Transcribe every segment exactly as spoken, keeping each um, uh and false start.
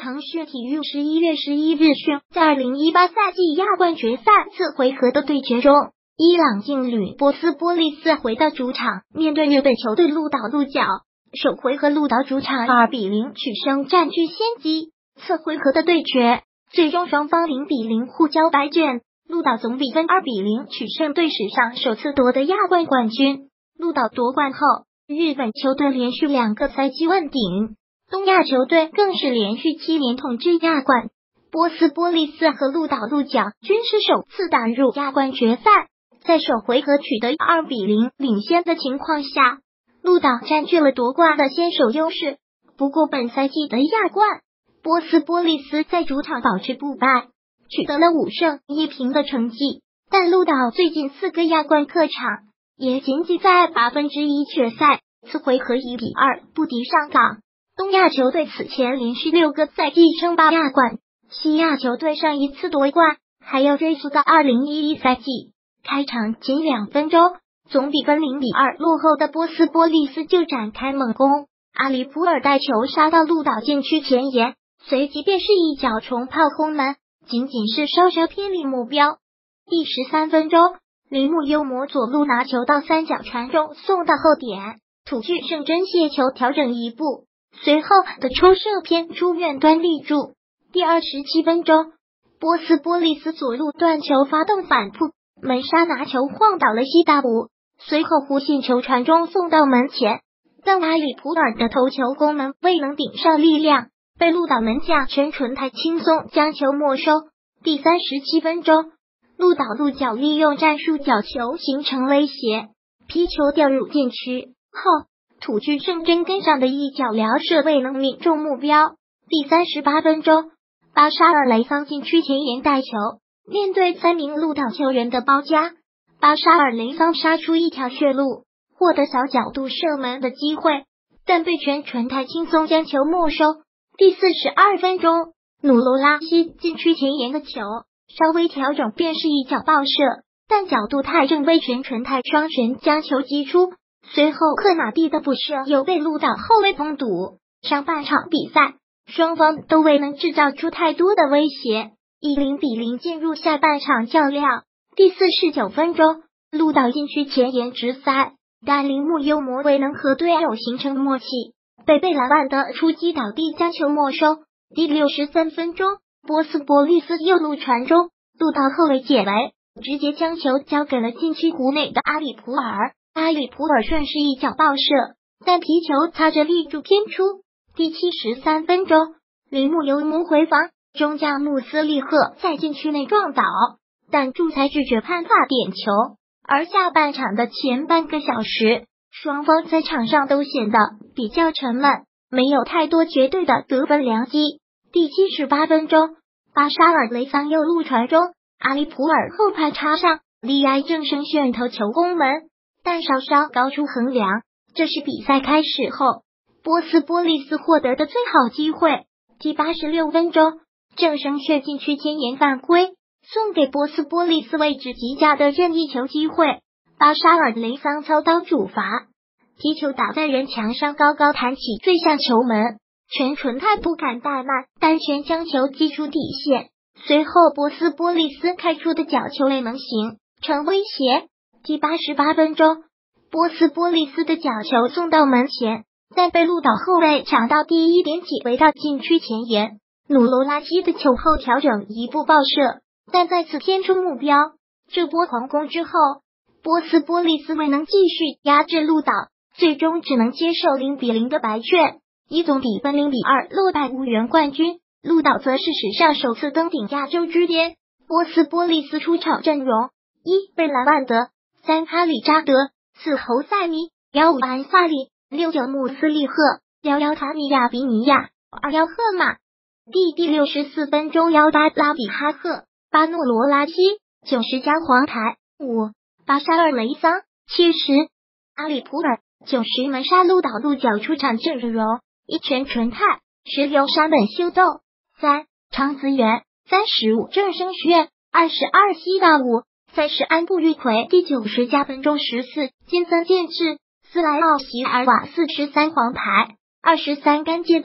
腾讯体育十一月十一日讯，在二零一八赛季亚冠决赛次回合的对决中，伊朗劲旅波斯波利斯回到主场，面对日本球队鹿岛鹿角。首回合鹿岛主场二比零取胜，占据先机。次回合的对决，最终双方零比零互交白卷，鹿岛总比分二比零取胜，队史上首次夺得亚冠冠军。鹿岛夺冠后，日本球队连续两个赛季问鼎，东亚球队更是连续七年统治亚冠。波斯波利斯和鹿岛鹿角均是首次打入亚冠决赛，在首回合取得二比零领先的情况下，鹿岛占据了夺冠的先手优势。不过本赛季的亚冠，波斯波利斯在主场保持不败，取得了五胜一平的成绩，但鹿岛最近四个亚冠客场也仅仅在八分之一决赛，次回合一比二不敌上港。东亚球队此前连续六个赛季称霸亚冠，西亚球队上一次夺冠还要追溯到二零一一赛季。开场仅两分钟，总比分零比二落后的波斯波利斯就展开猛攻，阿里普尔带球杀到鹿岛禁区前沿，随即便是一脚重炮轰门，仅仅是稍稍偏离目标。第十三分钟，铃木优磨左路拿球到三角传中，送到后点，土具胜真卸球调整一步，随后的抽射偏出远端立柱。第二十七分钟，波斯波利斯左路断球发动反扑，门沙拿球晃倒了西达姆，随后弧线球传中送到门前，但阿里普尔的头球攻门未能顶上力量，被鹿岛门将全纯太轻松将球没收。第三十七分钟，鹿岛鹿角利用战术角球形成威胁，皮球掉入禁区后，土具胜真跟上的一脚撩射未能命中目标。第三十八分钟，巴沙尔雷桑禁区前沿带球，面对三名鹿岛球员的包夹，巴沙尔雷桑杀出一条血路，获得小角度射门的机会，但被全纯太轻松将球没收。第四十二分钟，努罗拉西禁区前沿的球稍微调整便是一脚爆射，但角度太正，被全纯太双拳将球击出。随后克纳蒂的补射又被鹿岛后卫封堵。上半场比赛，双方都未能制造出太多的威胁，以零比零进入下半场较量。第四十九分钟，鹿岛禁区前沿直塞，但铃木优磨未能和队友形成默契，被贝莱万德出击倒地将球没收。第六十三分钟，波斯波利斯右路传中，鹿岛后卫解围，直接将球交给了禁区弧内的阿里普尔，阿里普尔顺势一脚爆射，但皮球擦着立柱偏出。第七十三分钟，铃木优磨回防，中将穆斯利赫在禁区内撞倒，但仲裁拒绝判罚点球。而下半场的前半个小时，双方在场上都显得比较沉闷，没有太多绝对的得分良机。第七十八分钟，巴沙尔雷桑右路传中，阿里普尔后排插上，利埃正生炫头球攻门，但稍稍高出横梁。这是比赛开始后波斯波利斯获得的最好机会。第八十六分钟，正生炫禁区前沿犯规，送给波斯波利斯位置极佳的任意球机会，巴沙尔雷桑操刀主罚，皮球打在人墙上，高高弹起坠向球门，全纯太不敢怠慢，单拳将球击出底线。随后波斯波利斯开出的角球未能形成威胁。第八十八分钟，波斯波利斯的角球送到门前，但被鹿岛后卫抢到第一点起回到禁区前沿，努罗拉西的球后调整一步爆射，但再次偏出目标。这波狂攻之后，波斯波利斯未能继续压制鹿岛，最终只能接受零比零的白卷，以总比分零比二落败无缘冠军。鹿岛则是史上首次登顶亚洲之巅。波斯波利斯出场阵容：一贝莱万德，三哈里扎德，四侯塞尼，幺五安萨里，六九穆斯利赫，幺幺卡米亚比尼亚，二幺赫马。第第六十四分钟，幺八拉比哈赫，巴诺罗拉西，九十加黄牌，五巴沙尔雷桑，七十阿里普尔，九十门沙鹿岛鹿角出场阵容：一全纯太，十六山本修斗，三长子源，三十五正生炫，二十二西大武，三十安布玉奎。第九十加分钟十四金森健治，斯莱奥席尔瓦，四十三黄牌，二十三甘介斗，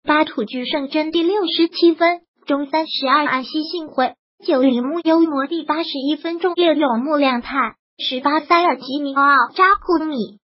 巴土巨胜真第六十七分，中三十二安西幸会，九铃木优魔第八十一分，中六有木亮太，十八塞尔吉尼奥扎库米。